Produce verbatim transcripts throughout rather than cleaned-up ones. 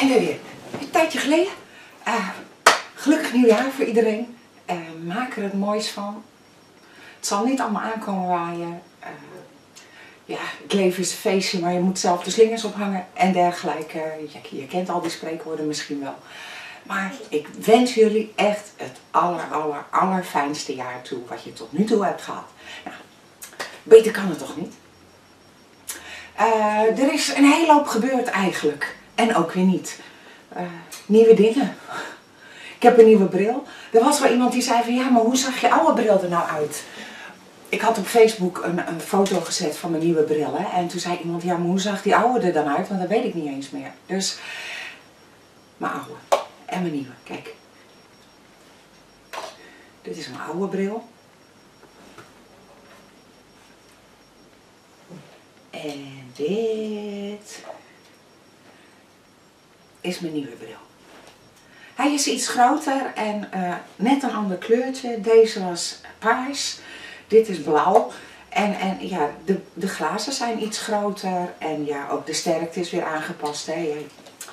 zijn we weer. Een tijdje geleden. Uh, gelukkig nieuwjaar voor iedereen. Uh, maak er het moois van. Het zal niet allemaal aankomen waaien. Uh, ja, het leven is een feestje, maar je moet zelf de slingers ophangen en dergelijke. Je, je kent al die spreekwoorden misschien wel. Maar ik wens jullie echt het aller, aller, allerfijnste jaar toe wat je tot nu toe hebt gehad. Nou, beter kan het toch niet? Uh, er is een hele hoop gebeurd eigenlijk. En ook weer niet. Uh, nieuwe dingen. Ik heb een nieuwe bril. Er was wel iemand die zei van ja, maar hoe zag je oude bril er nou uit? Ik had op Facebook een, een foto gezet van mijn nieuwe bril. Hè? En toen zei iemand, ja, maar hoe zag die oude er dan uit? Want dat weet ik niet eens meer. Dus, mijn oude. En mijn nieuwe. Kijk. Dit is mijn oude bril. En dit is mijn nieuwe bril. Hij is iets groter en uh, net een ander kleurtje. Deze was paars. Dit is blauw. En, en ja, de, de glazen zijn iets groter. En ja, ook de sterkte is weer aangepast. Hè.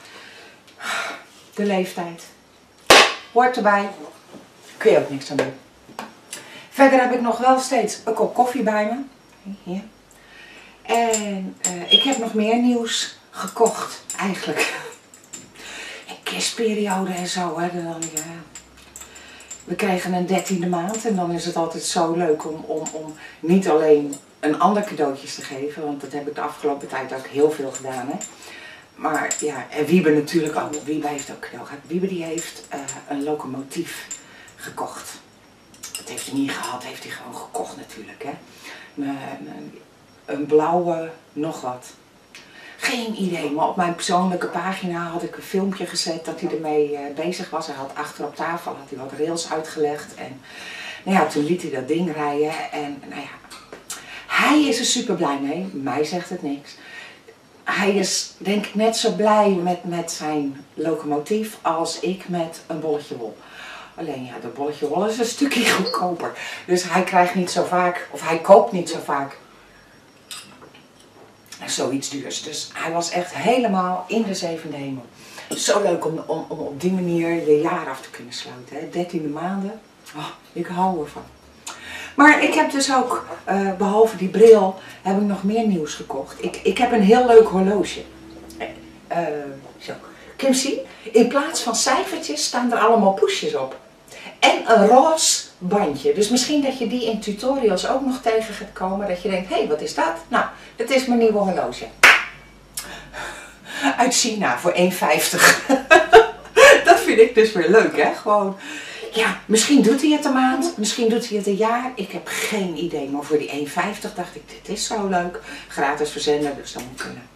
De leeftijd. Hoort erbij. Kun je ook niks aan doen. Verder heb ik nog wel steeds een kop koffie bij me. Hier. En uh, ik heb nog meer nieuws gekocht, eigenlijk. In kerstperiode en zo, hè. Dan, ja. We krijgen een dertiende maand en dan is het altijd zo leuk om, om, om niet alleen een ander cadeautjes te geven, want dat heb ik de afgelopen tijd ook heel veel gedaan, hè. Maar ja, en Wiebe natuurlijk ook. Wiebe heeft ook cadeau gehad. Wiebe die heeft uh, een locomotief gekocht. Dat heeft hij niet gehad, heeft hij gewoon gekocht natuurlijk, hè. Een, een, een blauwe nog wat. Geen idee, maar op mijn persoonlijke pagina had ik een filmpje gezet dat hij ermee uh, bezig was. Hij had achter op tafel had hij wat rails uitgelegd en nou ja, toen liet hij dat ding rijden en nou ja, hij is er super blij mee. Mij zegt het niks. Hij is denk ik net zo blij met, met zijn locomotief als ik met een bolletje wol. Alleen ja, dat bolletje wol is een stukje goedkoper. Dus hij krijgt niet zo vaak, of hij koopt niet zo vaak zoiets duurs. Dus hij was echt helemaal in de zevende hemel. Zo leuk om, om, om op die manier je jaar af te kunnen sluiten. Hè? dertiende maanden. Oh, ik hou ervan. Maar ik heb dus ook, uh, behalve die bril, heb ik nog meer nieuws gekocht. Ik, ik heb een heel leuk horloge. Uh, zo. Kun je zien? In plaats van cijfertjes staan er allemaal poesjes op. En een roze bandje. Dus misschien dat je die in tutorials ook nog tegen gaat komen. Dat je denkt, hé, hey, wat is dat? Nou, dat is mijn nieuwe horloge. Uit China voor één vijftig. Dat vind ik dus weer leuk, hè? Gewoon, ja, misschien doet hij het een maand. Misschien doet hij het een jaar. Ik heb geen idee. Maar voor die één vijftig dacht ik, dit is zo leuk. Gratis verzenden, dus dat moet kunnen.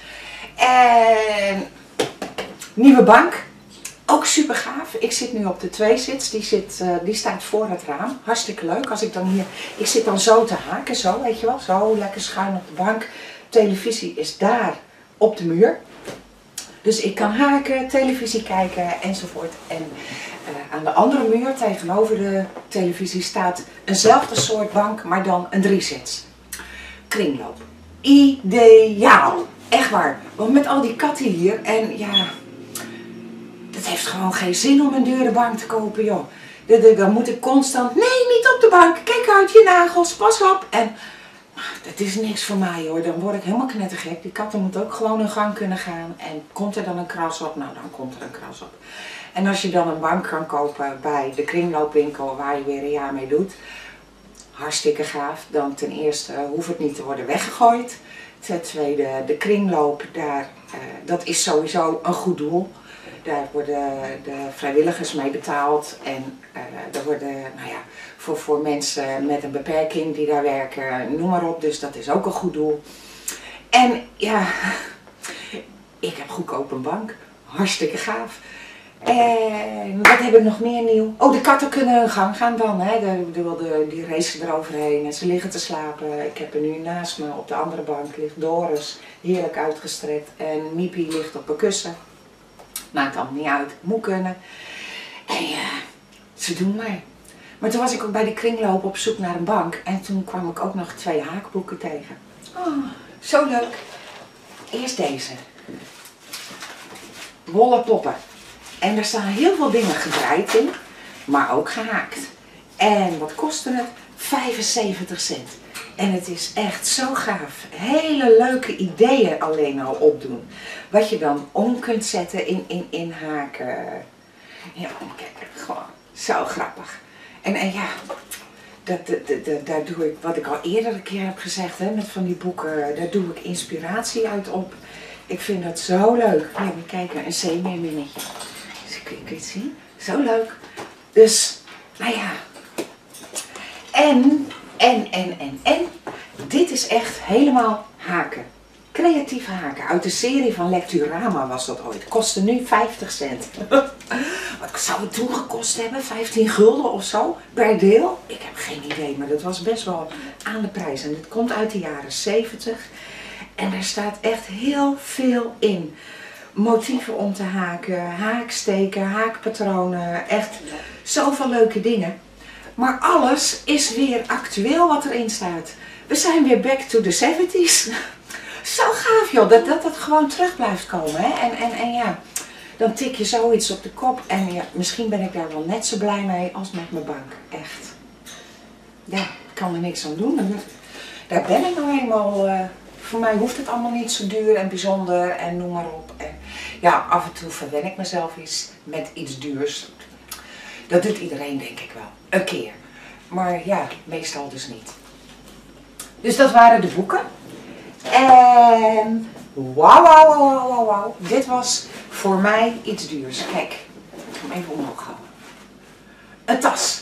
En nieuwe bank. Ook super gaaf. Ik zit nu op de twee-zits. Die, zit, uh, die staat voor het raam. Hartstikke leuk. Als ik dan hier... Ik zit dan zo te haken. Zo, weet je wel. Zo lekker schuin op de bank. Televisie is daar op de muur. Dus ik kan haken, televisie kijken enzovoort. En uh, aan de andere muur tegenover de televisie staat eenzelfde soort bank. Maar dan een drie-zits. Kringloop. Ideaal. Echt waar. Want met al die katten hier en ja... Het heeft gewoon geen zin om een dure bank te kopen, joh. Dan moet ik constant, nee, niet op de bank, kijk uit je nagels, pas op. En dat is niks voor mij, hoor. Dan word ik helemaal knettergek. Die katten moeten ook gewoon hun gang kunnen gaan. En komt er dan een kras op? Nou, dan komt er een kras op. En als je dan een bank kan kopen bij de kringloopwinkel waar je weer een jaar mee doet, hartstikke gaaf. Dan ten eerste hoeft het niet te worden weggegooid. Ten tweede, de kringloop, daar, uh, dat is sowieso een goed doel. Daar worden de vrijwilligers mee betaald en uh, daar worden, nou ja, voor, voor mensen met een beperking die daar werken, noem maar op. Dus dat is ook een goed doel. En ja, ik heb goedkoop een bank. Hartstikke gaaf. En wat heb ik nog meer nieuw? Oh, de katten kunnen hun gang gaan dan. Hè. De, de, de, die racen eroverheen en ze liggen te slapen. Ik heb er nu naast me op de andere bank ligt Doris, heerlijk uitgestrekt. En Miepie ligt op een kussen. Maakt allemaal niet uit, moet kunnen. En ja, ze doen maar. Maar toen was ik ook bij de kringloop op zoek naar een bank. En toen kwam ik ook nog twee haakboeken tegen. Oh, zo leuk. Eerst deze. wollen poppen. En er staan heel veel dingen gebreid in, maar ook gehaakt. En wat kostte het? vijfenzeventig cent. En het is echt zo gaaf. Hele leuke ideeën alleen al opdoen. Wat je dan om kunt zetten in, in, in haken. Ja, kijk, gewoon zo grappig. En, en ja, dat, dat, dat, daar doe ik, wat ik al eerder een keer heb gezegd, hè, met van die boeken, daar doe ik inspiratie uit op. Ik vind dat zo leuk. Ja, maar kijk, een zeemeerminnetje. Dus kun je het zien? Zo leuk. Dus, nou ja. En, en, en, en, en. Dit is echt helemaal haken. Creatief haken. Uit de serie van Lecturama was dat ooit. Kostte nu vijftig cent. Wat zou het toen gekost hebben? vijftien gulden of zo per deel? Ik heb geen idee, maar dat was best wel aan de prijs. En dit komt uit de jaren zeventig. En daar staat echt heel veel in. Motieven om te haken, haaksteken, haakpatronen. Echt zoveel leuke dingen. Maar alles is weer actueel wat erin staat. We zijn weer back to the seventies. Zo gaaf joh, dat dat, dat gewoon terug blijft komen. Hè? En, en, en ja, dan tik je zoiets op de kop. En ja, misschien ben ik daar wel net zo blij mee als met mijn bank. Echt. Ja, ik kan er niks aan doen. Daar ben ik nou eenmaal. Uh, voor mij hoeft het allemaal niet zo duur en bijzonder en noem maar op. En ja, af en toe verwen ik mezelf iets met iets duurs. Dat doet iedereen denk ik wel. Een keer. Maar ja, meestal dus niet. Dus dat waren de boeken. En wauw, wauw, wauw, wauw, wauw. Dit was voor mij iets duurs. Kijk, ik ga hem even omhoog houden. Een tas.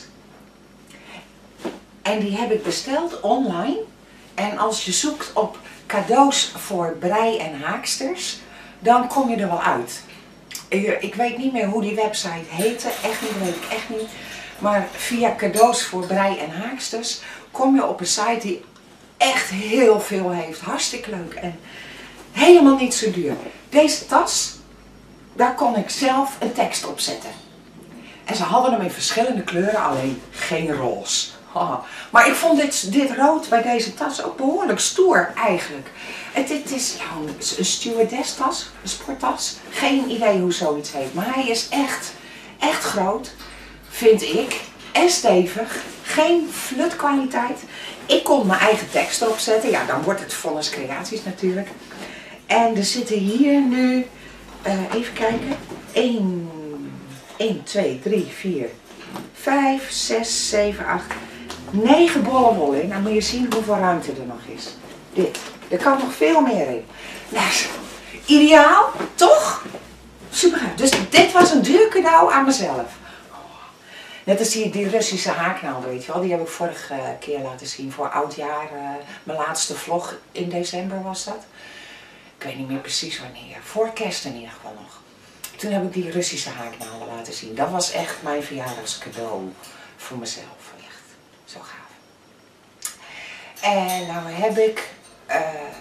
En die heb ik besteld online. En als je zoekt op cadeaus voor brei- en haaksters, dan kom je er wel uit. Ik weet niet meer hoe die website heette, echt niet, weet ik echt niet. Maar via cadeaus voor brei- en haaksters kom je op een site die echt heel veel heeft. Hartstikke leuk en helemaal niet zo duur. Deze tas, daar kon ik zelf een tekst op zetten. En ze hadden hem in verschillende kleuren, alleen geen roze. Haha. Maar ik vond dit, dit rood bij deze tas ook behoorlijk stoer eigenlijk. Het, het is ja, een stewardess tas, een sporttas. Geen idee hoe zoiets heet. Maar hij is echt, echt groot, vind ik. En stevig. Geen flutkwaliteit. Ik kon mijn eigen tekst erop zetten. Ja, dan wordt het Vonnis Creaties natuurlijk. En er zitten hier nu, uh, even kijken, één, twee, drie, vier, vijf, zes, zeven, acht, negen bollen wol in. Nou moet je zien hoeveel ruimte er nog is. Dit. Er kan nog veel meer in. Nou, ideaal, toch? Super gaaf. Dus dit was een duur cadeau aan mezelf. Net als die, die Russische haaknaald, weet je wel. Die heb ik vorige keer laten zien voor oudjaar. Uh, mijn laatste vlog in december was dat. Ik weet niet meer precies wanneer. Voor kerst in ieder geval nog. Toen heb ik die Russische haaknaalden laten zien. Dat was echt mijn verjaardagscadeau voor mezelf. Echt zo gaaf. En nou heb ik uh,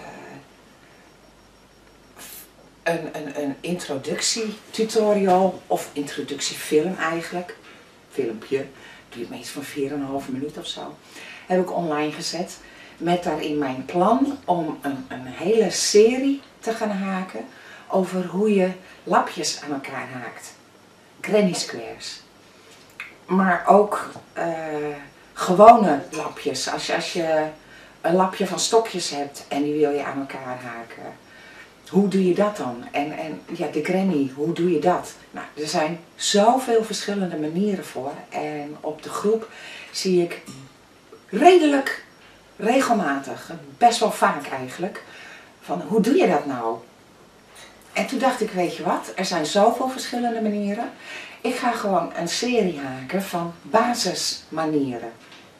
een, een, een introductietutorial of introductiefilm eigenlijk. Filmpje, duurt meestal van vier komma vijf minuut of zo. Heb ik online gezet. Met daarin mijn plan om een, een hele serie te gaan haken. Over hoe je lapjes aan elkaar haakt. Granny squares. Maar ook uh, gewone lapjes. Als je, als je een lapje van stokjes hebt en die wil je aan elkaar haken. Hoe doe je dat dan? En, en ja, de granny, hoe doe je dat? Nou, er zijn zoveel verschillende manieren voor. En op de groep zie ik redelijk regelmatig, best wel vaak eigenlijk, van hoe doe je dat nou? En toen dacht ik, weet je wat, er zijn zoveel verschillende manieren. Ik ga gewoon een serie haken van basismanieren.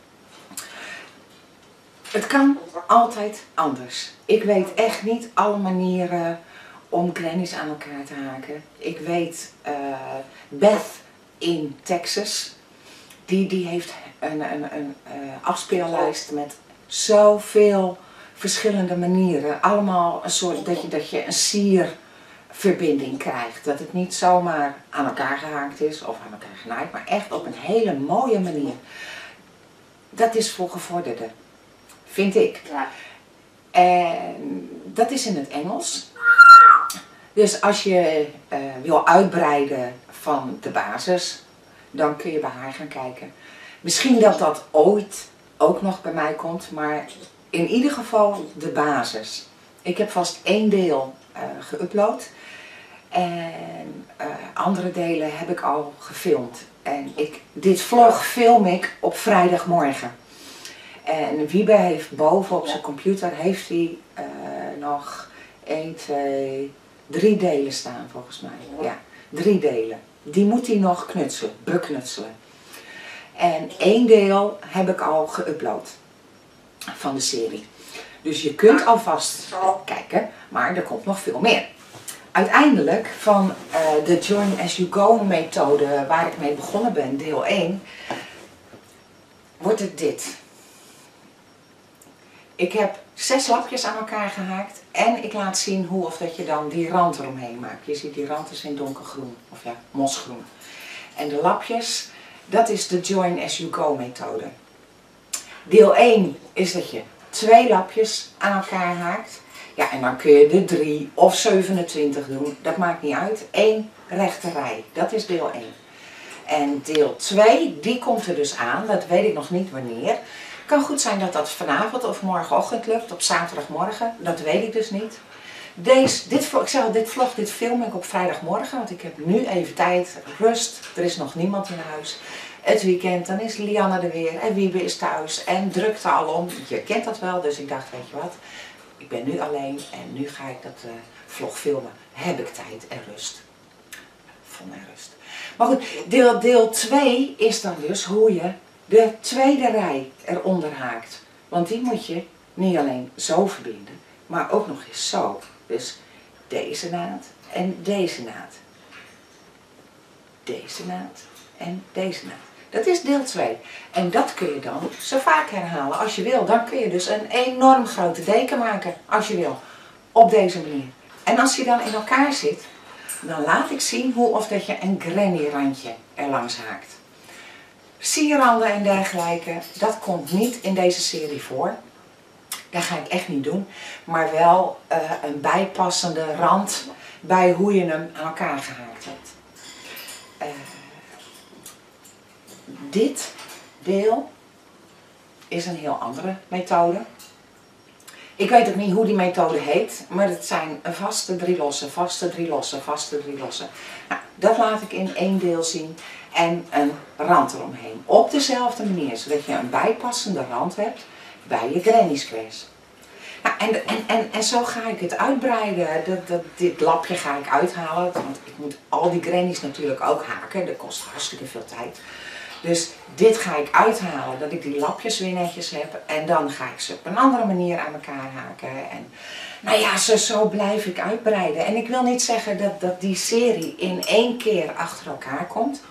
Het kan altijd anders. Ik weet echt niet alle manieren om grannies aan elkaar te haken. Ik weet uh, Beth in Texas, die, die heeft een, een, een uh, afspeellijst met zoveel verschillende manieren. Allemaal een soort dat je, dat je een sierverbinding krijgt. Dat het niet zomaar aan elkaar gehaakt is of aan elkaar genaaid, maar echt op een hele mooie manier. Dat is voor gevorderden. Vind ik. Ja. En dat is in het Engels. Dus als je uh, wil uitbreiden van de basis, dan kun je bij haar gaan kijken. Misschien dat dat ooit ook nog bij mij komt, maar in ieder geval de basis. Ik heb vast één deel uh, geüpload en uh, andere delen heb ik al gefilmd. En ik, dit vlog film ik op vrijdagmorgen. En Wiebe heeft boven op zijn computer heeft hij uh, nog één, twee, drie delen staan volgens mij. Ja, drie delen. Die moet hij nog knutselen, beknutselen. En één deel heb ik al geüpload van de serie. Dus je kunt alvast kijken, maar er komt nog veel meer. Uiteindelijk van uh, de Join As You Go methode waar ik mee begonnen ben, deel één, wordt het dit. Ik heb zes lapjes aan elkaar gehaakt en ik laat zien hoe of dat je dan die rand eromheen maakt. Je ziet die rand is in donkergroen, of ja, mosgroen. En de lapjes, dat is de Join As You Go methode. Deel één is dat je twee lapjes aan elkaar haakt. Ja, en dan kun je de drie of zevenentwintig doen, dat maakt niet uit. Eén rechte rij, dat is deel één. En deel twee, die komt er dus aan, dat weet ik nog niet wanneer. Het kan goed zijn dat dat vanavond of morgenochtend lukt, op zaterdagmorgen, dat weet ik dus niet. Deze, dit, ik zeg al, dit vlog, dit film ik op vrijdagmorgen, want ik heb nu even tijd, rust, er is nog niemand in huis. Het weekend, dan is Lianne er weer en Wiebe is thuis en drukte alom. Je kent dat wel, dus ik dacht, weet je wat, ik ben nu alleen en nu ga ik dat uh, vlog filmen. Heb ik tijd en rust. Vol mijn rust. Maar goed, deel, deel twee is dan dus hoe je de tweede rij eronder haakt. Want die moet je niet alleen zo verbinden, maar ook nog eens zo. Dus deze naad en deze naad. Deze naad en deze naad. Dat is deel twee. En dat kun je dan zo vaak herhalen als je wil. Dan kun je dus een enorm grote deken maken als je wil. Op deze manier. En als die dan in elkaar zit, dan laat ik zien hoe of dat je een granny randje er langs haakt. Sierranden en dergelijke, dat komt niet in deze serie voor. Dat ga ik echt niet doen. Maar wel uh, een bijpassende rand bij hoe je hem aan elkaar gehaakt hebt. Uh, dit deel is een heel andere methode. Ik weet ook niet hoe die methode heet, maar het zijn vaste drie losse, vaste drie losse, vaste drie losse. Nou, dat laat ik in één deel zien en een rand eromheen. Op dezelfde manier, zodat je een bijpassende rand hebt bij je granny squares. Nou, en, en, en, en zo ga ik het uitbreiden. Dat, dat, dit lapje ga ik uithalen, want ik moet al die grannies natuurlijk ook haken. Dat kost hartstikke veel tijd. Dus dit ga ik uithalen, dat ik die lapjes weer netjes heb. En dan ga ik ze op een andere manier aan elkaar haken. En nou ja, zo, zo blijf ik uitbreiden. En ik wil niet zeggen dat, dat die serie in één keer achter elkaar komt.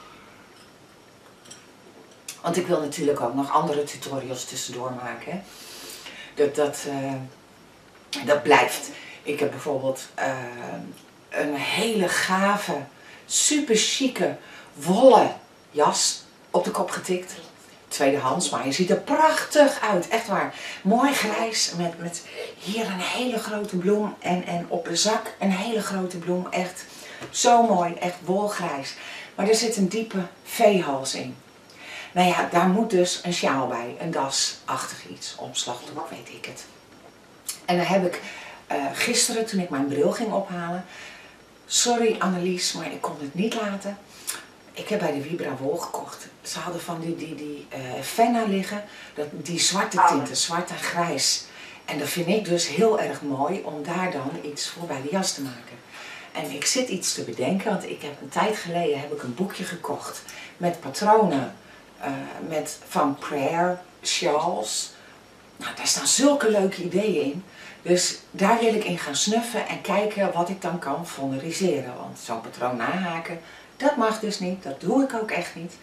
Want ik wil natuurlijk ook nog andere tutorials tussendoor maken. Dat, dat, uh, dat blijft. Ik heb bijvoorbeeld uh, een hele gave, super chique wollen jas op de kop getikt. Tweedehands, maar je ziet er prachtig uit. Echt waar. Mooi grijs met, met hier een hele grote bloem en, en op een zak een hele grote bloem. Echt zo mooi, echt wolgrijs. Maar er zit een diepe V-hals in. Nou ja, daar moet dus een sjaal bij, een dasachtig iets, omslagdoek, weet ik het. En dan heb ik uh, gisteren, toen ik mijn bril ging ophalen, sorry Annelies, maar ik kon het niet laten. Ik heb bij de Vibra wol gekocht. Ze hadden van die, die, die uh, Fenna liggen, dat, die zwarte tinten, zwart en grijs. En dat vind ik dus heel erg mooi om daar dan iets voor bij de jas te maken. En ik zit iets te bedenken, want ik heb een tijd geleden heb ik een boekje gekocht met patronen. Uh, met van prayer shawls. Nou, daar staan zulke leuke ideeën in. Dus daar wil ik in gaan snuffen en kijken wat ik dan kan fonderiseren. Want zo'n patroon nahaken, dat mag dus niet. Dat doe ik ook echt niet.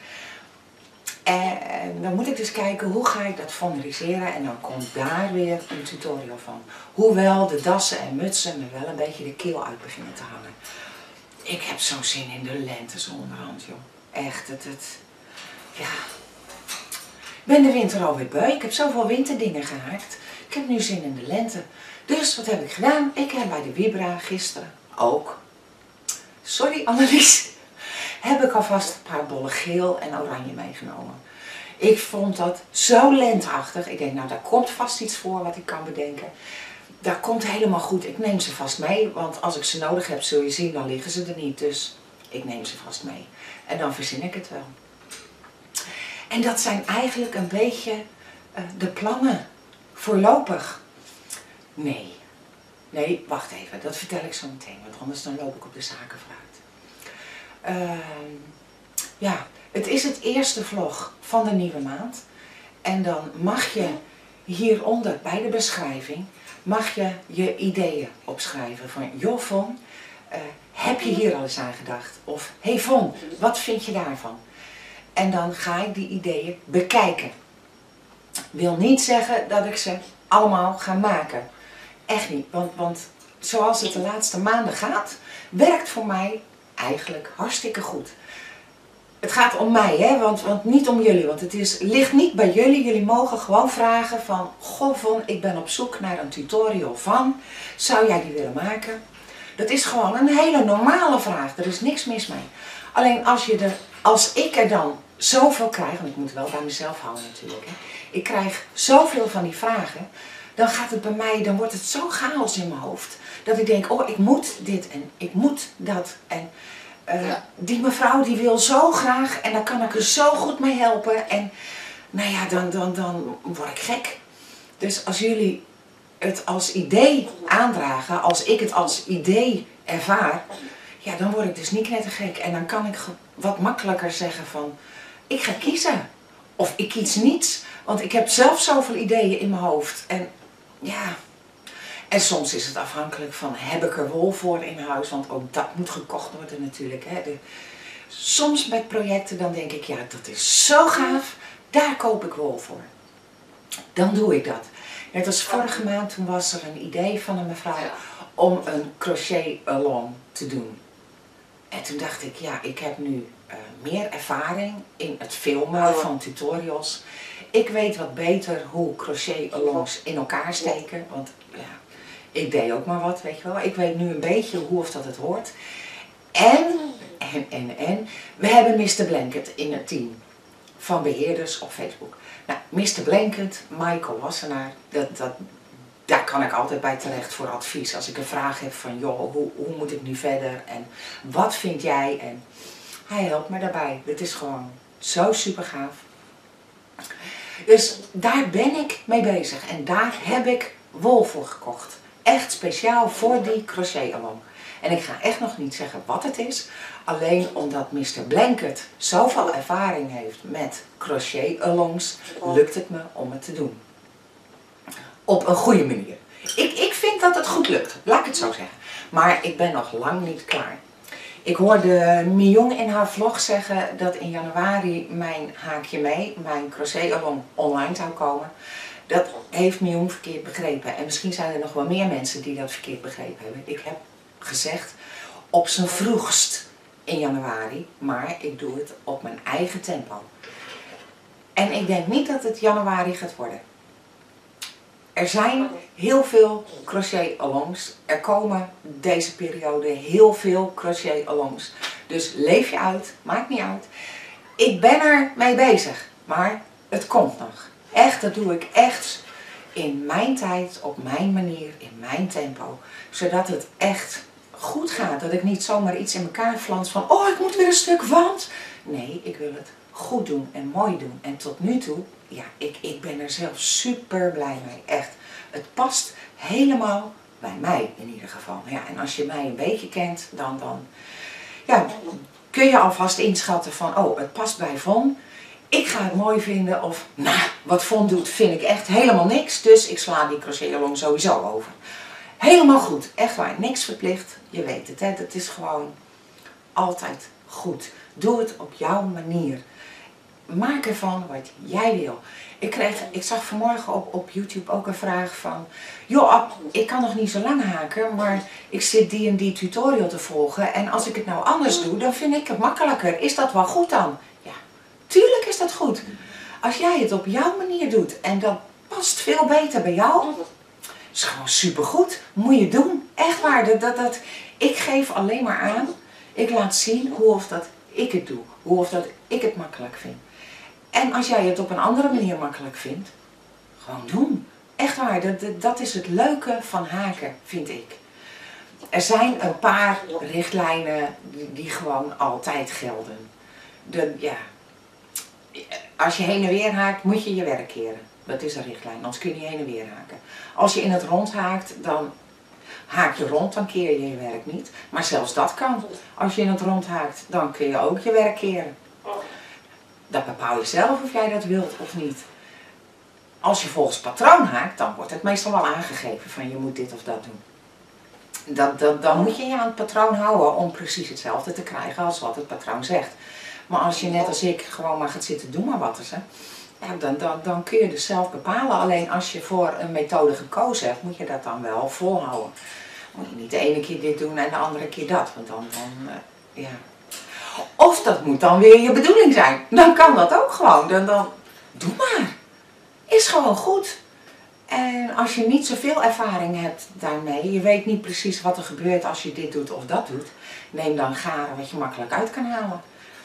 En dan moet ik dus kijken hoe ga ik dat fonderiseren. En dan komt daar weer een tutorial van. Hoewel de dassen en mutsen me wel een beetje de keel uit beginnen te hangen. Ik heb zo'n zin in de lente zo onderhand, joh. Echt, het... het ja, ik ben de winter alweer beu. Ik heb zoveel winterdingen gehaakt. Ik heb nu zin in de lente. Dus wat heb ik gedaan? Ik heb bij de Vibra gisteren ook sorry Annelies, heb ik alvast een paar bollen geel en oranje meegenomen. Ik vond dat zo lentachtig. Ik denk, nou daar komt vast iets voor wat ik kan bedenken. Dat komt helemaal goed. Ik neem ze vast mee, want als ik ze nodig heb, zul je zien, dan liggen ze er niet. Dus ik neem ze vast mee. En dan verzin ik het wel. En dat zijn eigenlijk een beetje uh, de plannen. Voorlopig. Nee. Nee, wacht even. Dat vertel ik zo meteen, want anders dan loop ik op de zaken vooruit. Uh, ja, het is het eerste vlog van de nieuwe maand. En dan mag je hieronder bij de beschrijving, mag je je ideeën opschrijven. Van, joh Von, uh, heb je hier al eens aan gedacht? Of, hey Von, wat vind je daarvan? En dan ga ik die ideeën bekijken. Wil niet zeggen dat ik ze allemaal ga maken. Echt niet, want, want zoals het de laatste maanden gaat, werkt voor mij eigenlijk hartstikke goed. Het gaat om mij, hè? Want, want niet om jullie, want het is, ligt niet bij jullie. Jullie mogen gewoon vragen van, goh Von, ik ben op zoek naar een tutorial van, zou jij die willen maken? Dat is gewoon een hele normale vraag, er is niks mis mee. Alleen als, je er, als ik er dan zoveel krijg, want ik moet wel bij mezelf houden natuurlijk, hè? Ik krijg zoveel van die vragen, dan gaat het bij mij, dan wordt het zo chaos in mijn hoofd, dat ik denk, oh ik moet dit en ik moet dat en uh, ja. Die mevrouw die wil zo graag en daar kan ik er zo goed mee helpen en nou ja, dan, dan, dan word ik gek. Dus als jullie het als idee aandragen, als ik het als idee ervaar, ja dan word ik dus niet knettergek en dan kan ik wat makkelijker zeggen van, ik ga kiezen of ik kies niets, want ik heb zelf zoveel ideeën in mijn hoofd en ja, en soms is het afhankelijk van, heb ik er wol voor in huis, want ook dat moet gekocht worden natuurlijk. Hè. De, soms met projecten dan denk ik, ja dat is zo gaaf, daar koop ik wol voor. Dan doe ik dat. Net als vorige maand, toen was er een idee van een mevrouw om een crochet along te doen. En toen dacht ik, ja ik heb nu uh, meer ervaring in het filmen van tutorials. Ik weet wat beter hoe crochet alongs in elkaar steken, want ja, ik deed ook maar wat, weet je wel. Ik weet nu een beetje hoe of dat het hoort. En, en, en, en, we hebben mister Blanket in het team van beheerders op Facebook. Nou, mister Blanket, Michael Wassenaar, dat, dat, daar kan ik altijd bij terecht voor advies. Als ik een vraag heb van, joh, hoe, hoe moet ik nu verder en wat vind jij? En hij helpt me daarbij. Dit is gewoon zo super gaaf. Dus daar ben ik mee bezig en daar heb ik wol voor gekocht. Echt speciaal voor die crochet along. En ik ga echt nog niet zeggen wat het is. Alleen omdat mister Blanket zoveel ervaring heeft met crochet alongs, lukt het me om het te doen. Op een goede manier. Ik, ik vind dat het goed lukt, laat ik het zo zeggen. Maar ik ben nog lang niet klaar. Ik hoorde Mion in haar vlog zeggen dat in januari mijn haakje mee, mijn crochet along online zou komen. Dat heeft Mion verkeerd begrepen. En misschien zijn er nog wel meer mensen die dat verkeerd begrepen hebben. Ik heb gezegd op zijn vroegst in januari, maar ik doe het op mijn eigen tempo. En ik denk niet dat het januari gaat worden. Er zijn heel veel crochet alongs. Er komen deze periode heel veel crochet alongs. Dus leef je uit, maakt niet uit. Ik ben er mee bezig, maar het komt nog. Echt, dat doe ik echt in mijn tijd, op mijn manier, in mijn tempo. Zodat het echt goed gaat. Dat ik niet zomaar iets in elkaar flans van, oh ik moet weer een stuk wand. Nee, ik wil het goed doen en mooi doen. En tot nu toe, ja, ik, ik ben er zelf super blij mee. Echt. Het past helemaal bij mij in ieder geval. Ja, en als je mij een beetje kent, dan, dan ja, kun je alvast inschatten van, oh, het past bij Von. Ik ga het mooi vinden of, nou, wat Von doet vind ik echt helemaal niks. Dus ik sla die crochet along sowieso over. Helemaal goed, echt waar, niks verplicht. Je weet het, hè? Het is gewoon altijd goed. Doe het op jouw manier. Maak ervan wat jij wil. Ik, kreeg, ik zag vanmorgen op, op YouTube ook een vraag van, joh, ik kan nog niet zo lang haken, maar ik zit die en die tutorial te volgen en als ik het nou anders doe, dan vind ik het makkelijker. Is dat wel goed dan? Ja, tuurlijk is dat goed. Als jij het op jouw manier doet en dat past veel beter bij jou, is gewoon supergoed. Moet je doen. Echt waar. Dat, dat, dat, ik geef alleen maar aan. Ik laat zien hoe of dat ik het doe. Hoe of dat ik het makkelijk vind. En als jij het op een andere manier makkelijk vindt, gewoon doen. Echt waar, dat, dat is het leuke van haken, vind ik. Er zijn een paar richtlijnen die, die gewoon altijd gelden. De, ja, als je heen en weer haakt, moet je je werk keren. Dat is een richtlijn, anders kun je niet heen en weer haken. Als je in het rond haakt, dan haak je rond, dan keer je je werk niet. Maar zelfs dat kan. Als je in het rond haakt, dan kun je ook je werk keren. Dat bepaal je zelf of jij dat wilt of niet. Als je volgens patroon haakt, dan wordt het meestal wel aangegeven van je moet dit of dat doen. Dat, dat, dan moet je je aan het patroon houden om precies hetzelfde te krijgen als wat het patroon zegt. Maar als je net als ik gewoon maar gaat zitten, doe maar wat eens, hè. Ja, dan, dan, dan kun je dus zelf bepalen. Alleen als je voor een methode gekozen hebt, moet je dat dan wel volhouden. Moet je niet de ene keer dit doen en de andere keer dat. Want dan, dan uh, ja. Of dat moet dan weer je bedoeling zijn. Dan kan dat ook gewoon. Dan, dan, doe maar. Is gewoon goed. En als je niet zoveel ervaring hebt daarmee, je weet niet precies wat er gebeurt als je dit doet of dat doet, neem dan garen wat je makkelijk uit kan halen.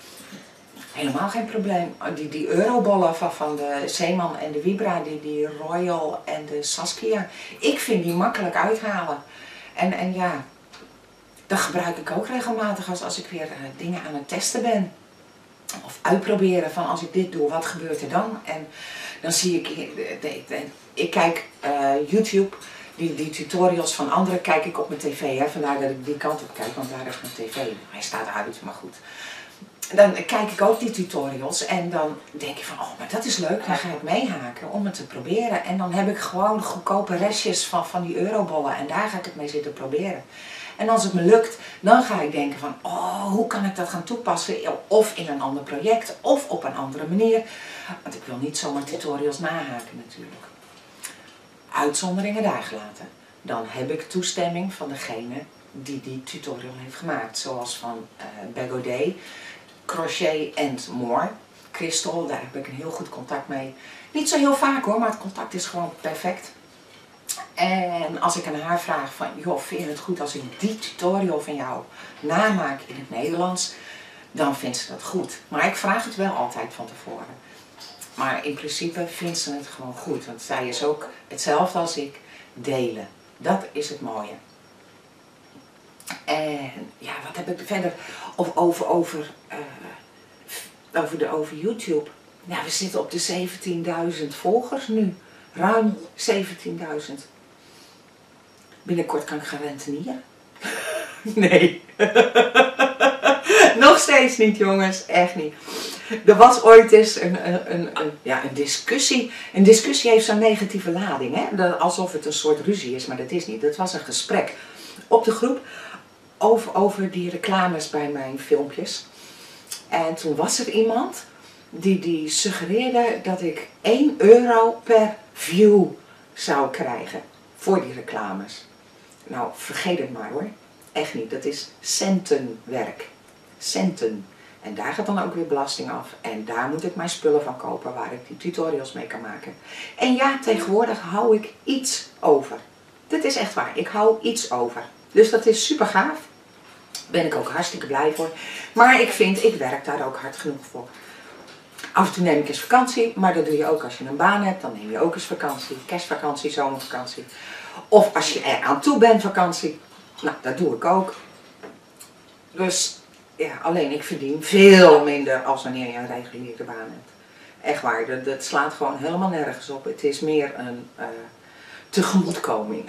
Helemaal geen probleem. Die, die eurobollen van, van de Zeeman en de Vibra, die, die Royal en de Saskia, ik vind die makkelijk uithalen. En, en ja, dat gebruik ik ook regelmatig als, als ik weer uh, dingen aan het testen ben. Of uitproberen van als ik dit doe, wat gebeurt er dan? En dan zie ik, de, de, de, ik kijk uh, YouTube, die, die tutorials van anderen kijk ik op mijn tv. Hè? Vandaar dat ik die kant op kijk, want daar is mijn tv. Hij staat uit, maar goed. Dan kijk ik ook die tutorials en dan denk ik van, oh, maar dat is leuk, dan ga ik meehaken om het te proberen. En dan heb ik gewoon goedkope restjes van, van die eurobollen en daar ga ik het mee zitten proberen. En als het me lukt, dan ga ik denken van, oh, hoe kan ik dat gaan toepassen? Of in een ander project, of op een andere manier. Want ik wil niet zomaar tutorials nahaken natuurlijk. Uitzonderingen daar gelaten. Dan heb ik toestemming van degene die die tutorial heeft gemaakt. Zoals van uh, Begaudet, Crochet and More. Christel, daar heb ik een heel goed contact mee. Niet zo heel vaak hoor, maar het contact is gewoon perfect. En als ik aan haar vraag van, joh, vind je het goed als ik die tutorial van jou namaak in het Nederlands? Dan vindt ze dat goed. Maar ik vraag het wel altijd van tevoren. Maar in principe vindt ze het gewoon goed. Want zij is ook hetzelfde als ik, delen. Dat is het mooie. En ja, wat heb ik verder of over, over, uh, over, de, over YouTube? Ja, we zitten op de zeventienduizend volgers nu. Ruim zeventienduizend. Binnenkort kan ik gaan rentenieren. Nee. Nog steeds niet, jongens. Echt niet. Er was ooit eens een, een, een, een, ja, een discussie. Een discussie heeft zo'n negatieve lading. Hè? Alsof het een soort ruzie is, maar dat is niet. Dat was een gesprek op de groep over, over die reclames bij mijn filmpjes. En toen was er iemand die, die suggereerde dat ik één euro per view zou krijgen voor die reclames. Nou, vergeet het maar hoor. Echt niet. Dat is centenwerk. Centen. En daar gaat dan ook weer belasting af. En daar moet ik mijn spullen van kopen waar ik die tutorials mee kan maken. En ja, tegenwoordig hou ik iets over. Dit is echt waar. Ik hou iets over. Dus dat is super gaaf. Daar ben ik ook hartstikke blij voor. Maar ik vind, ik werk daar ook hard genoeg voor. Af en toe neem ik eens vakantie. Maar dat doe je ook als je een baan hebt. Dan neem je ook eens vakantie. Kerstvakantie, zomervakantie. Of als je er aan toe bent, vakantie. Nou, dat doe ik ook. Dus ja, alleen ik verdien veel minder als wanneer je een reguliere baan hebt. Echt waar, dat, dat slaat gewoon helemaal nergens op. Het is meer een uh, tegemoetkoming.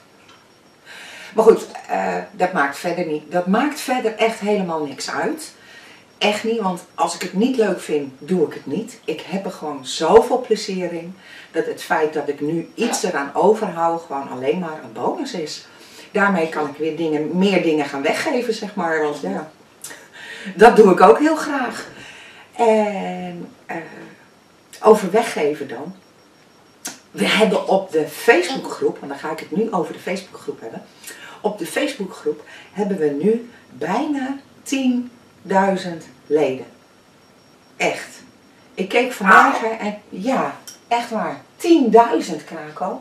Maar goed, uh, dat maakt verder niet. Dat maakt verder echt helemaal niks uit. Echt niet, want als ik het niet leuk vind, doe ik het niet. Ik heb er gewoon zoveel plezier in, dat het feit dat ik nu iets eraan overhoud, gewoon alleen maar een bonus is. Daarmee kan ik weer dingen, meer dingen gaan weggeven, zeg maar. Want ja, dat doe ik ook heel graag. En uh, over weggeven dan. We hebben op de Facebookgroep, want dan ga ik het nu over de Facebookgroep hebben. Op de Facebookgroep hebben we nu bijna tienduizend leden. Echt. Ik keek vanmorgen en ja, echt waar. tienduizend, Krako.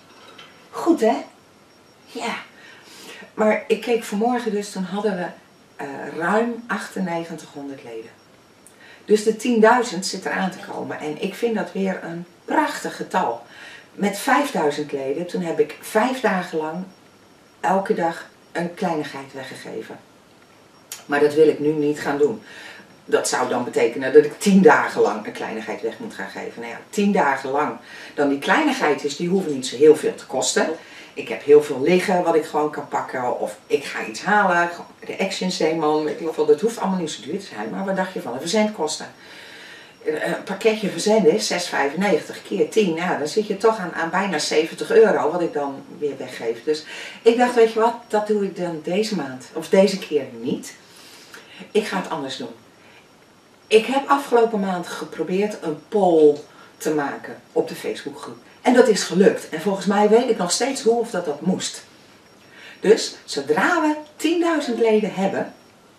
Goed hè? Ja. Maar ik keek vanmorgen dus, toen hadden we uh, ruim achtennegentighonderd leden. Dus de tienduizend zit eraan te komen en ik vind dat weer een prachtig getal. Met vijfduizend leden, toen heb ik vijf dagen lang elke dag een kleinigheid weggegeven. Maar dat wil ik nu niet gaan doen. Dat zou dan betekenen dat ik tien dagen lang een kleinigheid weg moet gaan geven. Nou ja, tien dagen lang. Dan die kleinigheid is, die hoeven niet zo heel veel te kosten. Ik heb heel veel liggen wat ik gewoon kan pakken. Of ik ga iets halen. De Action Zeeman, weet ik wel, dat hoeft allemaal niet zo duur te zijn. Maar wat dacht je van de verzendkosten? Een pakketje verzenden is zes vijfennegentig keer tien. Ja, dan zit je toch aan, aan bijna zeventig euro wat ik dan weer weggeef. Dus ik dacht, weet je wat, dat doe ik dan deze maand. Of deze keer niet. Ik ga het anders doen. Ik heb afgelopen maand geprobeerd een poll te maken op de Facebookgroep. En dat is gelukt. En volgens mij weet ik nog steeds hoe of dat dat moest. Dus zodra we tienduizend leden hebben,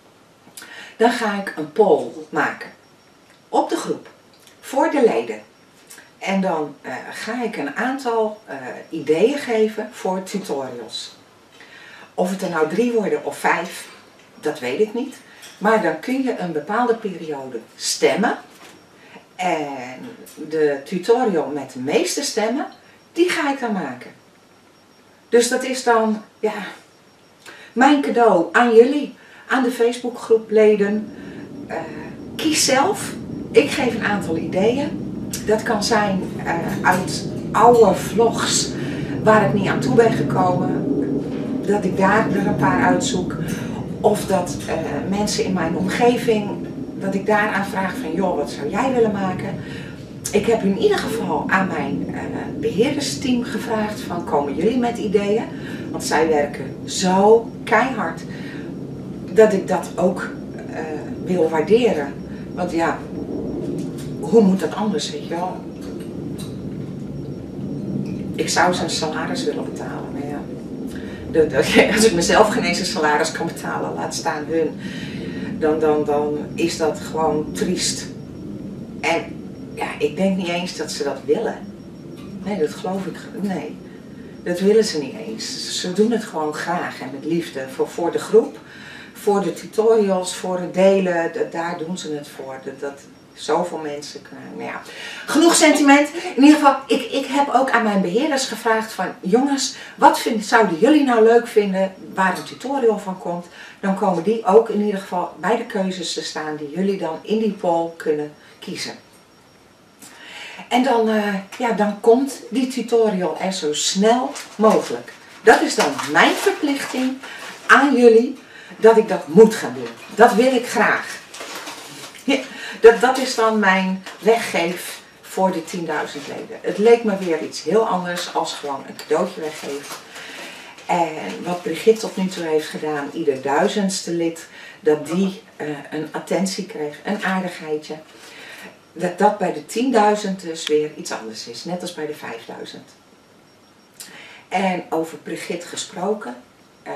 dan ga ik een poll maken. Op de groep. Voor de leden. En dan uh, ga ik een aantal uh, ideeën geven voor tutorials. Of het er nou drie worden of vijf, dat weet ik niet. Maar dan kun je een bepaalde periode stemmen. En de tutorial met de meeste stemmen, die ga ik dan maken. Dus dat is dan, ja, mijn cadeau aan jullie, aan de Facebookgroep leden. Uh, kies zelf. Ik geef een aantal ideeën. Dat kan zijn uh, uit oude vlogs waar ik niet aan toe ben gekomen. Dat ik daar er een paar uitzoek. Of dat uh, mensen in mijn omgeving, dat ik daaraan vraag van, joh, wat zou jij willen maken? Ik heb in ieder geval aan mijn uh, beheerdersteam gevraagd van, komen jullie met ideeën? Want zij werken zo keihard dat ik dat ook uh, wil waarderen. Want ja, hoe moet dat anders, weet je wel? Ik zou ze een salaris willen betalen, maar ja. De, de, als ik mezelf geen eens een salaris kan betalen, laat staan hun, dan, dan, dan is dat gewoon triest. En ja, ik denk niet eens dat ze dat willen. Nee, dat geloof ik, nee. Dat willen ze niet eens. Ze doen het gewoon graag en met liefde. Voor, voor de groep, voor de tutorials, voor het delen, dat, daar doen ze het voor. Dat, dat, zoveel mensen kunnen, nou ja. Genoeg sentiment. In ieder geval, ik, ik heb ook aan mijn beheerders gevraagd van, jongens, wat vind, zouden jullie nou leuk vinden waar een tutorial van komt? Dan komen die ook in ieder geval bij de keuzes te staan die jullie dan in die poll kunnen kiezen. En dan, uh, ja, dan komt die tutorial er zo snel mogelijk. Dat is dan mijn verplichting aan jullie, dat ik dat moet gaan doen. Dat wil ik graag. Ja, dat, dat is dan mijn weggeef voor de tienduizend leden. Het leek me weer iets heel anders als gewoon een cadeautje weggeven. En wat Brigitte tot nu toe heeft gedaan, ieder duizendste lid, dat die uh, een attentie kreeg, een aardigheidje. Dat dat bij de tienduizend dus weer iets anders is, net als bij de vijfduizend. En over Brigitte gesproken, uh,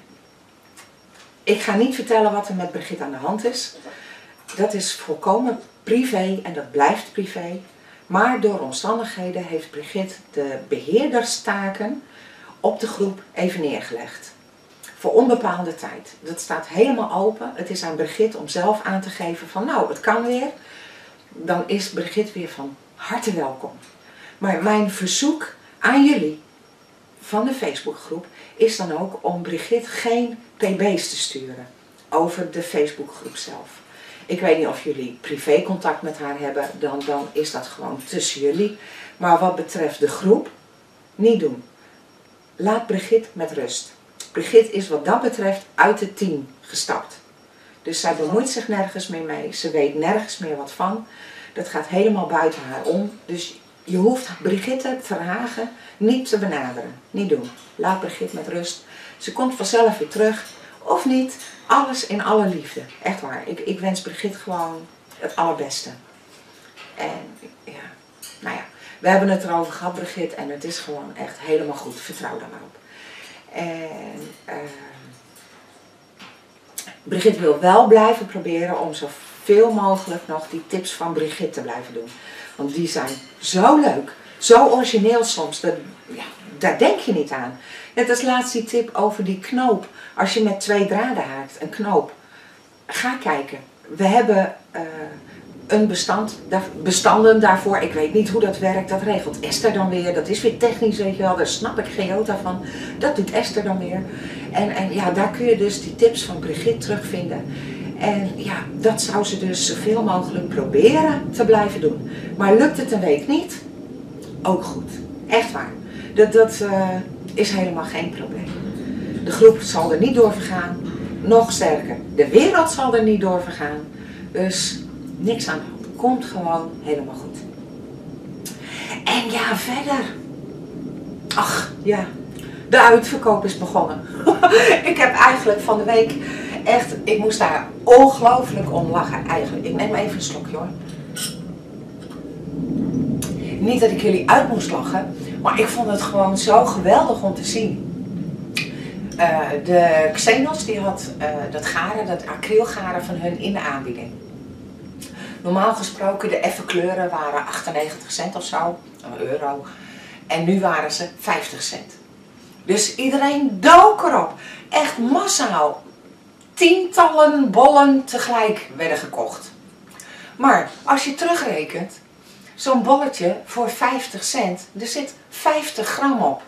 ik ga niet vertellen wat er met Brigitte aan de hand is. Dat is volkomen privé en dat blijft privé. Maar door omstandigheden heeft Brigitte de beheerderstaken op de groep even neergelegd. Voor onbepaalde tijd. Dat staat helemaal open. Het is aan Brigitte om zelf aan te geven van, nou, het kan weer. Dan is Brigitte weer van harte welkom. Maar mijn verzoek aan jullie van de Facebookgroep is dan ook om Brigitte geen pb's te sturen over de Facebookgroep zelf. Ik weet niet of jullie privécontact met haar hebben, dan, dan is dat gewoon tussen jullie. Maar wat betreft de groep, niet doen. Laat Brigitte met rust. Brigitte is wat dat betreft uit het team gestapt. Dus zij bemoeit zich nergens meer mee, ze weet nergens meer wat van. Dat gaat helemaal buiten haar om. Dus je hoeft Brigitte Verhagen niet te benaderen. Niet doen. Laat Brigitte met rust. Ze komt vanzelf weer terug. Of niet. Alles in alle liefde. Echt waar. Ik, ik wens Brigitte gewoon het allerbeste. En ja, nou ja. We hebben het erover gehad, Brigitte. En het is gewoon echt helemaal goed. Vertrouw daar maar op. En uh, Brigitte wil wel blijven proberen om zoveel mogelijk nog die tips van Brigitte te blijven doen. Want die zijn zo leuk. Zo origineel soms. Dat, ja, daar denk je niet aan. Net als laatst die tip over die knoop. Als je met twee draden haakt, een knoop. ga kijken. We hebben uh, een bestand, bestanden daarvoor. Ik weet niet hoe dat werkt. Dat regelt Esther dan weer. Dat is weer technisch, weet je wel. Daar snap ik geen jota van. Dat doet Esther dan weer. En, en ja, daar kun je dus die tips van Brigitte terugvinden. En ja, dat zou ze dus zoveel mogelijk proberen te blijven doen. Maar lukt het een week niet? Ook goed. Echt waar. Dat, dat uh, is helemaal geen probleem. De groep zal er niet door vergaan. Nog sterker, de wereld zal er niet door vergaan. Dus niks aan de hand. Komt gewoon helemaal goed. En ja, verder. Ach, ja. De uitverkoop is begonnen. Ik heb eigenlijk van de week echt, ik moest daar ongelooflijk om lachen eigenlijk. Ik neem even een slokje hoor. Niet dat ik jullie uit moest lachen, maar ik vond het gewoon zo geweldig om te zien. Uh, de Xenos die had uh, dat garen, dat acrylgaren van hun in de aanbieding. Normaal gesproken de effe kleuren waren achtennegentig cent of zo, een euro. En nu waren ze vijftig cent. Dus iedereen dook erop. Echt massaal. Tientallen bollen tegelijk werden gekocht. Maar als je terugrekent, zo'n bolletje voor vijftig cent, er zit vijftig gram op.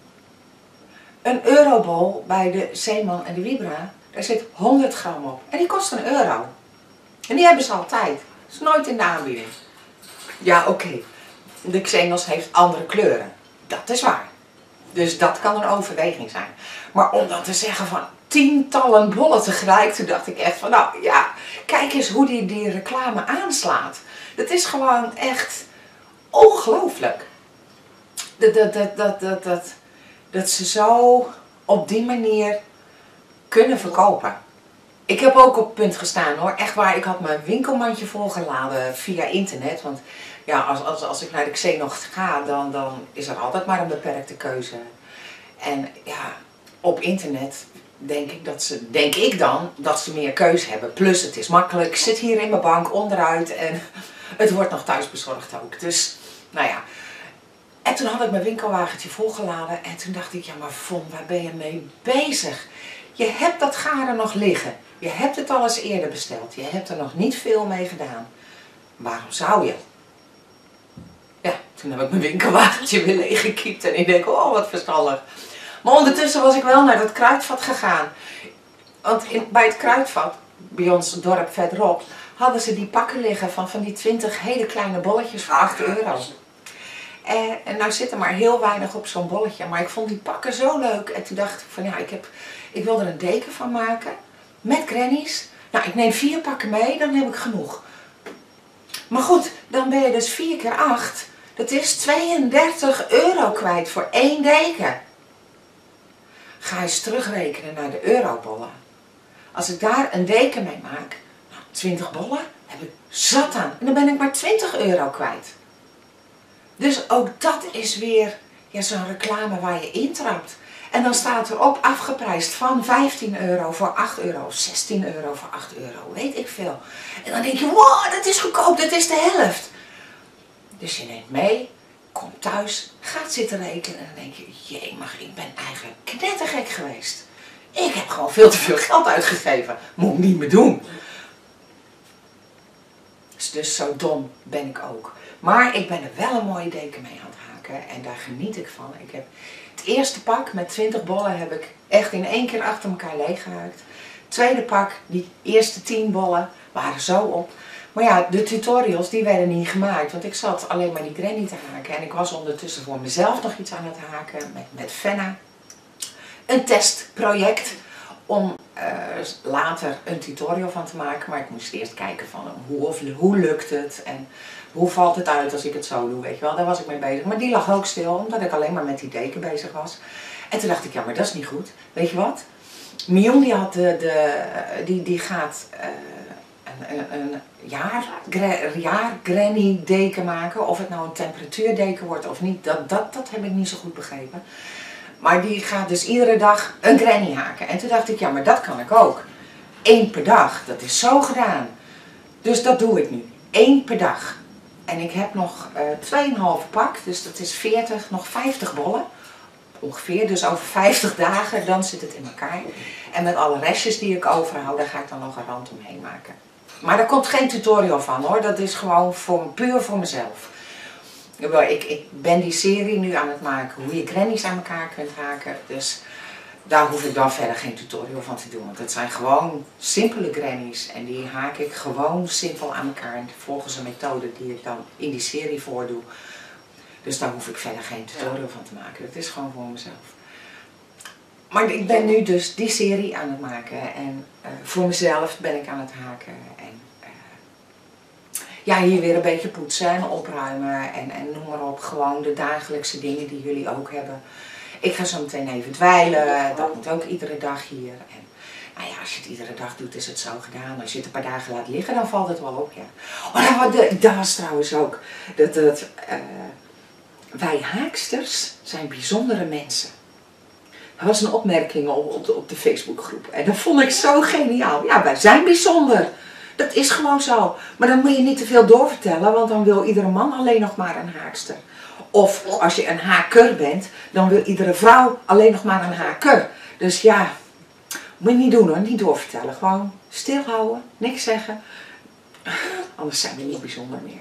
Een eurobol bij de Zeeman en de Vibra, daar zit honderd gram op. En die kost een euro. En die hebben ze altijd. Dat is nooit in de aanbieding. Ja, oké. Okay. De Xenos heeft andere kleuren. Dat is waar. Dus dat kan een overweging zijn. Maar om dan te zeggen van tientallen bollen tegelijk, toen dacht ik echt van nou ja, kijk eens hoe die, die reclame aanslaat. Dat is gewoon echt ongelooflijk. Dat, dat, dat, dat, dat, dat, dat ze zo op die manier kunnen verkopen. Ik heb ook op het punt gestaan hoor, echt waar, ik had mijn winkelmandje volgeladen via internet. Want ja, als, als, als ik naar de Xenos ga, dan, dan is er altijd maar een beperkte keuze. En ja, op internet denk ik, dat ze, denk ik dan dat ze meer keuze hebben. Plus het is makkelijk, ik zit hier in mijn bank onderuit en het wordt nog thuis bezorgd ook. Dus, nou ja. En toen had ik mijn winkelwagentje volgeladen en toen dacht ik, ja maar Von, waar ben je mee bezig? Je hebt dat garen nog liggen. Je hebt het al eens eerder besteld. Je hebt er nog niet veel mee gedaan. Waarom zou je? Ja, toen heb ik mijn winkelwagentje weer leeggekiept en ik denk, oh wat verstandig. Maar ondertussen was ik wel naar dat kruidvat gegaan. Want in, bij het kruidvat, bij ons dorp verderop, hadden ze die pakken liggen van, van die twintig hele kleine bolletjes voor acht euro. En, en nou zit er maar heel weinig op zo'n bolletje. Maar ik vond die pakken zo leuk. En toen dacht ik van ja, ik, heb, ik wil er een deken van maken. Met grannies. Nou, ik neem vier pakken mee, dan heb ik genoeg. Maar goed, dan ben je dus vier keer acht. Dat is tweeëndertig euro kwijt voor één deken. Ga eens terugrekenen naar de eurobollen. Als ik daar een deken mee maak, nou, twintig bollen, heb ik zat aan. En dan ben ik maar twintig euro kwijt. Dus ook dat is weer ja, zo'n reclame waar je intrapt. En dan staat erop afgeprijsd van vijftien euro voor acht euro, of zestien euro voor acht euro, weet ik veel. En dan denk je, wow, dat is goedkoop, dat is de helft. Dus je neemt mee, komt thuis, gaat zitten rekenen en dan denk je, jee, maar ik ben eigenlijk knettergek geweest. Ik heb gewoon veel te veel geld uitgegeven, moet ik niet meer doen. Dus, dus zo dom ben ik ook. Maar ik ben er wel een mooie deken mee aan het haken en daar geniet ik van. Ik heb het eerste pak met twintig bollen heb ik echt in één keer achter elkaar leeggehaakt. Het tweede pak, die eerste tien bollen, waren zo op. Maar ja, de tutorials die werden niet gemaakt, want ik zat alleen maar die granny te haken. En ik was ondertussen voor mezelf nog iets aan het haken met, met Fenna. Een testproject om uh, later een tutorial van te maken. Maar ik moest eerst kijken van hoe, of, hoe lukt het en hoe valt het uit als ik het zo doe, weet je wel. Daar was ik mee bezig. Maar die lag ook stil, omdat ik alleen maar met die deken bezig was. En toen dacht ik, ja maar dat is niet goed. Weet je wat? Mion die, had de, de, die, die gaat uh, een, een, een jaar, jaar granny deken maken. Of het nou een temperatuurdeken wordt of niet, dat, dat, dat heb ik niet zo goed begrepen. Maar die gaat dus iedere dag een granny haken. En toen dacht ik, ja maar dat kan ik ook. Eén per dag, dat is zo gedaan. Dus dat doe ik nu. Eén per dag. En ik heb nog uh, twee komma vijf pak, dus dat is veertig, nog vijftig bollen. ongeveer. Dus over vijftig dagen, dan zit het in elkaar. En met alle restjes die ik overhoud, daar ga ik dan nog een rand omheen maken. Maar daar komt geen tutorial van hoor, dat is gewoon voor, puur voor mezelf. Ik, ik ben die serie nu aan het maken, hoe je grannies aan elkaar kunt haken. Dus daar hoef ik dan verder geen tutorial van te doen. Want het zijn gewoon simpele grannies en die haak ik gewoon simpel aan elkaar. Volgens een methode die ik dan in die serie voordoe. Dus daar hoef ik verder geen tutorial van te maken. Het is gewoon voor mezelf. Maar ik ben nu dus die serie aan het maken. En uh, voor mezelf ben ik aan het haken. En uh, ja, hier weer een beetje poetsen en opruimen. En, en noem maar op. Gewoon de dagelijkse dingen die jullie ook hebben. Ik ga zo meteen even dweilen. Dat moet ook iedere dag hier. En nou ja, als je het iedere dag doet is het zo gedaan. Als je het een paar dagen laat liggen dan valt het wel op. Ja. Oh, dat, dat, dat was trouwens ook. Dat, dat, uh, wij haaksters zijn bijzondere mensen. Dat was een opmerking op, op, de, op de Facebookgroep. En dat vond ik zo geniaal. Ja, wij zijn bijzonder. Dat is gewoon zo. Maar dan moet je niet te veel doorvertellen, want dan wil iedere man alleen nog maar een haakster. Of als je een haker bent, dan wil iedere vrouw alleen nog maar een haker. Dus ja, moet je niet doen hoor, niet doorvertellen. Gewoon stilhouden, niks zeggen. Anders zijn we niet bijzonder meer.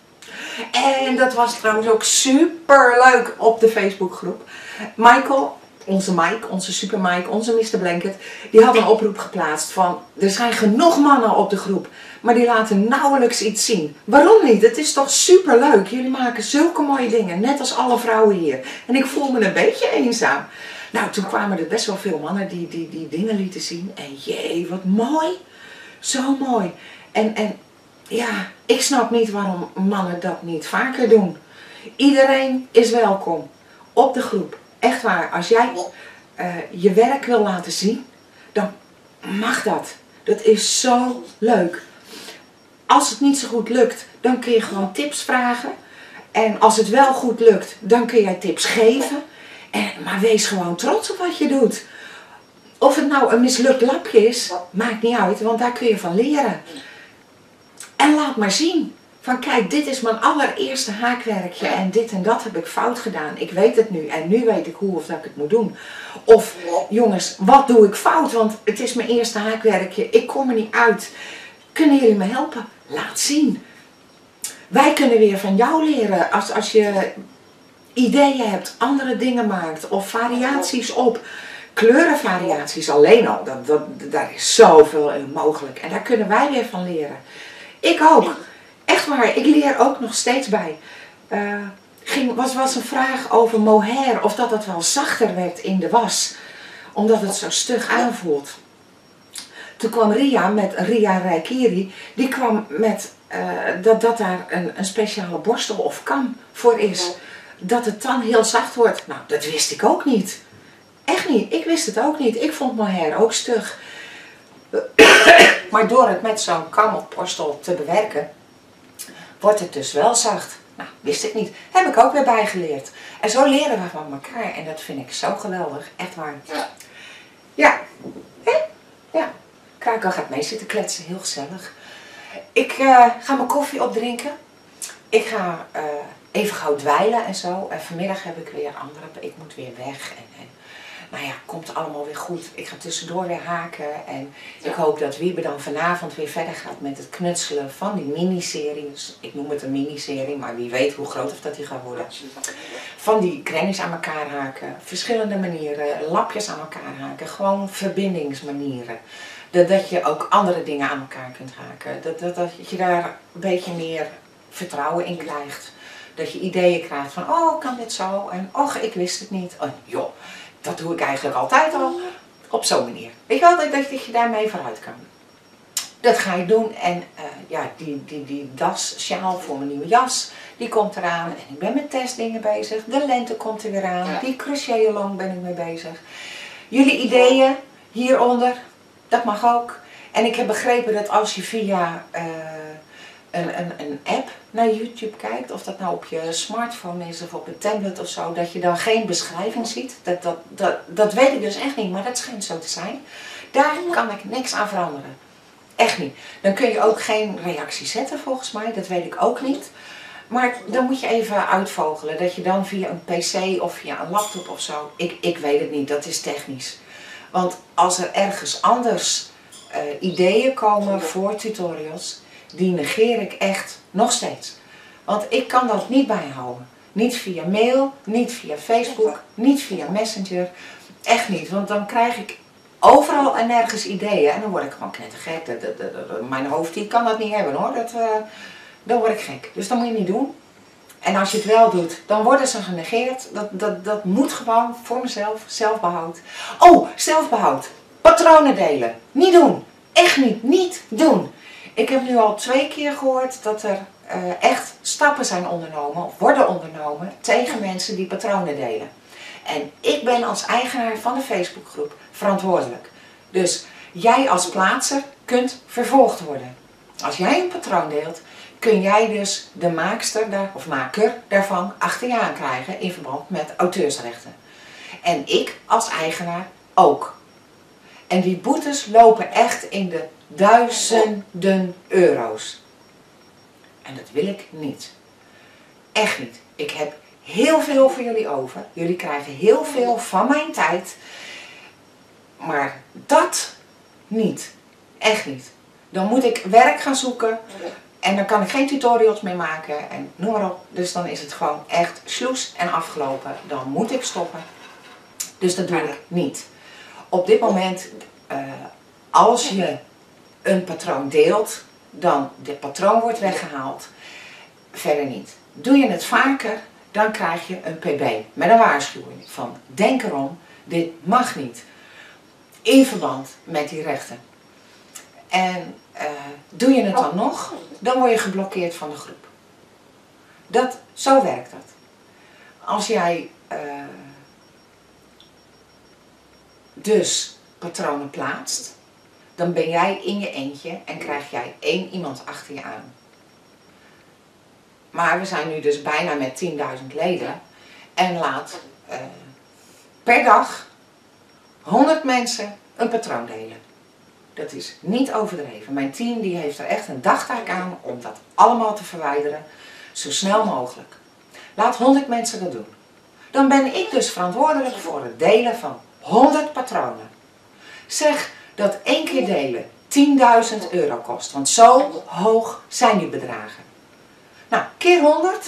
En dat was trouwens ook super leuk op de Facebookgroep. Michael, onze Mike, onze super Mike, onze mister Blanket, die had een oproep geplaatst van er zijn genoeg mannen op de groep, maar die laten nauwelijks iets zien. Waarom niet? Het is toch super leuk. Jullie maken zulke mooie dingen, net als alle vrouwen hier. En ik voel me een beetje eenzaam. Nou, toen kwamen er best wel veel mannen die, die, die dingen lieten zien. En jee, wat mooi. Zo mooi. En, en ja, ik snap niet waarom mannen dat niet vaker doen. Iedereen is welkom op de groep. Echt waar, als jij uh, je werk wil laten zien, dan mag dat. Dat is zo leuk. Als het niet zo goed lukt, dan kun je gewoon tips vragen. En als het wel goed lukt, dan kun jij tips geven. En, maar wees gewoon trots op wat je doet. Of het nou een mislukt lapje is, maakt niet uit, want daar kun je van leren. En laat maar zien. Van kijk, dit is mijn allereerste haakwerkje en dit en dat heb ik fout gedaan. Ik weet het nu en nu weet ik hoe of dat ik het moet doen. Of jongens, wat doe ik fout? Want het is mijn eerste haakwerkje. Ik kom er niet uit. Kunnen jullie me helpen? Laat zien. Wij kunnen weer van jou leren. Als, als je ideeën hebt, andere dingen maakt of variaties op. Kleurenvariaties alleen al. Dat, dat, daar is zoveel mogelijk. En daar kunnen wij weer van leren. Ik ook. Echt waar, ik leer ook nog steeds bij. Uh, ging, was, was een vraag over mohair, of dat het wel zachter werd in de was. Omdat het zo stug aanvoelt. Toen kwam Ria met Ria Reikiri, die kwam met uh, dat, dat daar een, een speciale borstel of kam voor is. Dat het dan heel zacht wordt. Nou, dat wist ik ook niet. Echt niet, ik wist het ook niet. Ik vond mohair ook stug. Maar door het met zo'n kam of borstel te bewerken, wordt het dus wel zacht. Nou, wist ik niet. Heb ik ook weer bijgeleerd. En zo leren we van elkaar. En dat vind ik zo geweldig. Echt waar. Ja. Hè? Ja. Krakel gaat mee zitten kletsen. Heel gezellig. Ik uh, ga mijn koffie opdrinken. Ik ga uh, even gauw dweilen en zo. En vanmiddag heb ik weer andere. Ik moet weer weg. En, en nou ja, komt allemaal weer goed. Ik ga tussendoor weer haken. En ik hoop dat Wiebe dan vanavond weer verder gaat met het knutselen van die miniseries. Ik noem het een miniserie, maar wie weet hoe groot of dat die gaat worden. Van die grannies aan elkaar haken. Verschillende manieren. Lapjes aan elkaar haken. Gewoon verbindingsmanieren. Dat, dat je ook andere dingen aan elkaar kunt haken. Dat, dat, dat je daar een beetje meer vertrouwen in krijgt. Dat je ideeën krijgt van, oh, kan dit zo? En, och, ik wist het niet. Oh, joh. Dat doe ik eigenlijk altijd al, op zo'n manier. Weet je wel, dat, dat je daarmee vooruit kan. Dat ga ik doen en uh, ja, die, die, die das, sjaal voor mijn nieuwe jas, die komt eraan. En ik ben met testdingen bezig, de lente komt er weer aan, die crochet-along ben ik mee bezig. Jullie ideeën hieronder, dat mag ook. En ik heb begrepen dat als je via uh, een, een, een app naar YouTube kijkt, of dat nou op je smartphone is of op een tablet of zo, dat je dan geen beschrijving ziet. Dat, dat, dat, dat weet ik dus echt niet, maar dat schijnt zo te zijn. Daar kan ik niks aan veranderen. Echt niet. Dan kun je ook geen reactie zetten volgens mij, dat weet ik ook niet. Maar dan moet je even uitvogelen dat je dan via een pc of via een laptop of zo, ik, ik weet het niet, dat is technisch. Want als er ergens anders uh, ideeën komen voor tutorials, die negeer ik echt nog steeds. Want ik kan dat niet bijhouden. Niet via mail, niet via Facebook, niet via Messenger. Echt niet, want dan krijg ik overal en nergens ideeën en dan word ik gewoon knettergek. De, de, de, de, mijn hoofd die kan dat niet hebben hoor, dat, uh, dan word ik gek. Dus dat moet je niet doen. En als je het wel doet, dan worden ze genegeerd. Dat, dat, dat moet gewoon voor mezelf, zelfbehoud. Oh, zelfbehoud. Patronen delen. Niet doen. Echt niet. Niet doen. Ik heb nu al twee keer gehoord dat er uh, echt stappen zijn ondernomen, of worden ondernomen, tegen mensen die patronen delen. En ik ben als eigenaar van de Facebookgroep verantwoordelijk. Dus jij als plaatser kunt vervolgd worden. Als jij een patroon deelt, kun jij dus de maakster daar, of maker daarvan achter je aan krijgen in verband met auteursrechten. En ik als eigenaar ook. En die boetes lopen echt in de duizenden euro's. En dat wil ik niet. Echt niet. Ik heb heel veel voor jullie over. Jullie krijgen heel veel van mijn tijd. Maar dat niet. Echt niet. Dan moet ik werk gaan zoeken. En dan kan ik geen tutorials meer maken. En noem maar op. Dus dan is het gewoon echt sloes en afgelopen. Dan moet ik stoppen. Dus dat doe ik niet. Op dit moment, uh, als je een patroon deelt, dan dit patroon wordt weggehaald. Verder niet. Doe je het vaker, dan krijg je een P B met een waarschuwing van denk erom, dit mag niet. In verband met die rechten. En uh, doe je het dan nog, dan word je geblokkeerd van de groep. Dat, zo werkt dat. Als jij uh, dus patronen plaatst, dan ben jij in je eentje en krijg jij één iemand achter je aan. Maar we zijn nu dus bijna met tienduizend leden en laat uh, per dag honderd mensen een patroon delen. Dat is niet overdreven. Mijn team die heeft er echt een dagtaak aan om dat allemaal te verwijderen, zo snel mogelijk. Laat honderd mensen dat doen. Dan ben ik dus verantwoordelijk voor het delen van honderd patronen. Zeg dat één keer delen tienduizend euro kost, want zo hoog zijn die bedragen. Nou, keer honderd,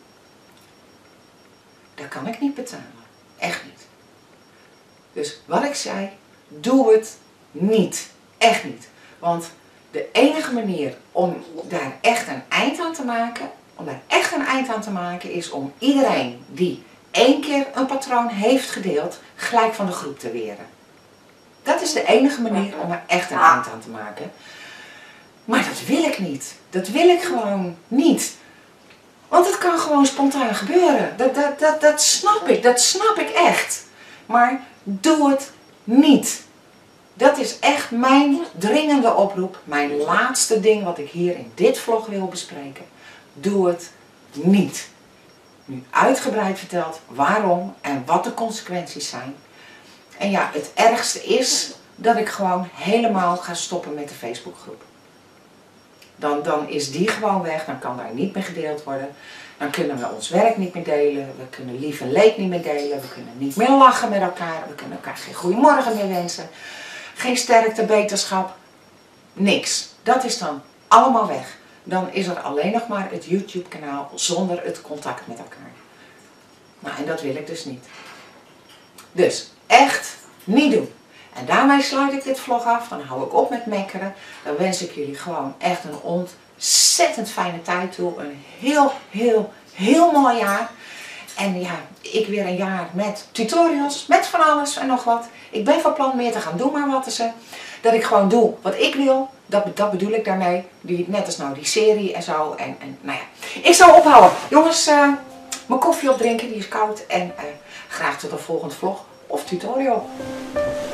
dat kan ik niet betalen. Echt niet. Dus wat ik zei, doe het niet. Echt niet. Want de enige manier om daar echt een eind aan te maken, om daar echt een eind aan te maken, is om iedereen die één keer een patroon heeft gedeeld, gelijk van de groep te weren. Dat is de enige manier om er echt een eind aan te maken. Maar dat wil ik niet. Dat wil ik gewoon niet. Want het kan gewoon spontaan gebeuren. Dat, dat, dat, dat snap ik. Dat snap ik echt. Maar doe het niet. Dat is echt mijn dringende oproep. Mijn laatste ding wat ik hier in dit vlog wil bespreken. Doe het niet. Nu uitgebreid verteld waarom en wat de consequenties zijn. En ja, het ergste is dat ik gewoon helemaal ga stoppen met de Facebookgroep. Dan, dan is die gewoon weg, dan kan daar niet meer gedeeld worden. Dan kunnen we ons werk niet meer delen, we kunnen lief en leed niet meer delen, we kunnen niet meer lachen met elkaar, we kunnen elkaar geen goeiemorgen meer wensen. Geen sterkte, beterschap, niks. Dat is dan allemaal weg. Dan is er alleen nog maar het YouTube kanaal zonder het contact met elkaar. Nou, en dat wil ik dus niet. Dus, echt niet doen. En daarmee sluit ik dit vlog af, dan hou ik op met mekkeren. Dan wens ik jullie gewoon echt een ontzettend fijne tijd toe. Een heel, heel, heel mooi jaar. En ja, ik weer een jaar met tutorials, met van alles en nog wat. Ik ben van plan meer te gaan doen, maar wat is er? Dat ik gewoon doe wat ik wil, dat, dat bedoel ik daarmee. Die, net als nou die serie en zo. En, en nou ja, ik zal ophouden. Jongens, uh, mijn koffie opdrinken, die is koud. En uh, graag tot de volgende vlog of tutorial.